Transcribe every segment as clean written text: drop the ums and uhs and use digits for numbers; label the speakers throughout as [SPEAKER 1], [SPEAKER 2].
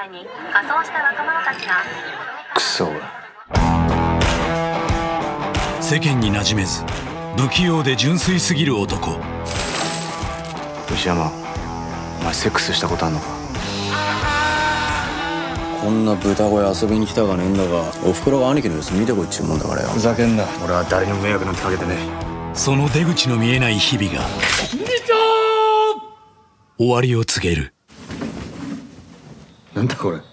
[SPEAKER 1] 前に仮装した若者たちが
[SPEAKER 2] クソが
[SPEAKER 3] 世間に馴染めず不器用で純粋すぎる男。
[SPEAKER 2] 牛山、お前セックスしたことあんのか？
[SPEAKER 4] こんな豚小屋遊びに来たかねえんだが、おふくろが兄貴の様子見てこいっちゅうもんだからよ。
[SPEAKER 2] ふざけんな。俺は誰にも迷惑なんてかけてねえ。
[SPEAKER 3] その出口の見えない日々が終わりを告げる。
[SPEAKER 2] なんだこれ。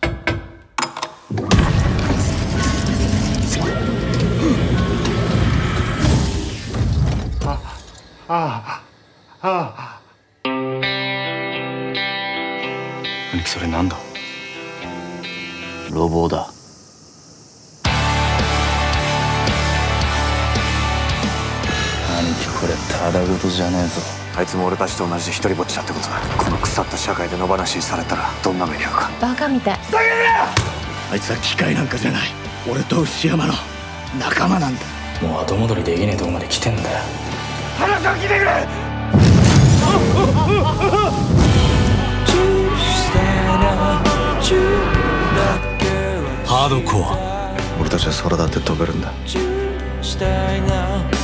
[SPEAKER 2] 兄貴、それなんだ？
[SPEAKER 4] 路傍だ。兄貴、これただごとじゃねえぞ。
[SPEAKER 2] あいつも俺たちと同じで一人ぼっちだってことだ。この腐った社会で野放しにされたらどんな目に遭うか。
[SPEAKER 1] バカみたい。
[SPEAKER 3] あいつは機械なんかじゃない。俺と牛山の仲間なんだ。
[SPEAKER 4] もう後戻りできねえとこまで来てんだよ。
[SPEAKER 2] 話を聞いてくれ。
[SPEAKER 3] ハードコア。
[SPEAKER 2] 俺たちは空だって飛べるんだ。